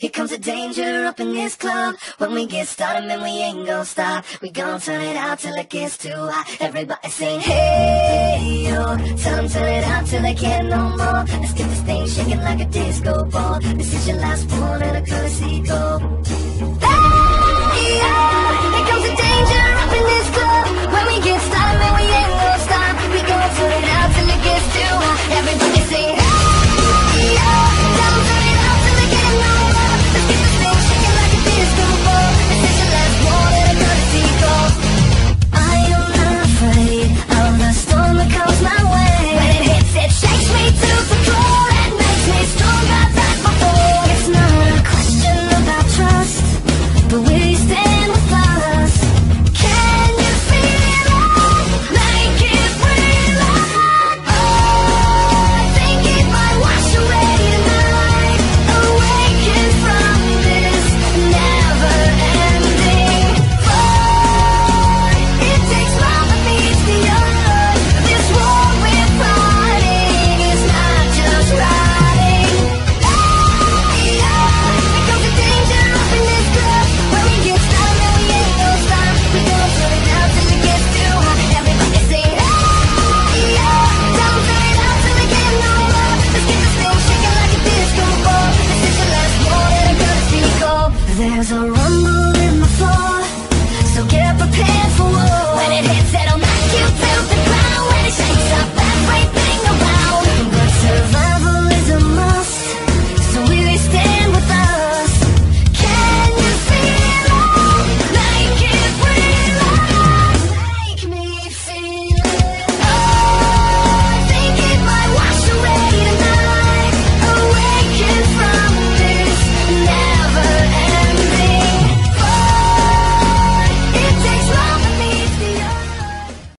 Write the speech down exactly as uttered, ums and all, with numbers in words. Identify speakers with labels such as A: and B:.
A: Here comes the danger up in this club. When we get started, man, we ain't gon' stop. We gon' turn it out till it gets too hot. Everybody sing, hey, yo. Tell them turn it out till they can't no more. Let's get this thing shaking like a disco ball. This is your last one and a courtesy call. Hey, yo. Here comes the danger up in this club. When we get started, man, we ain't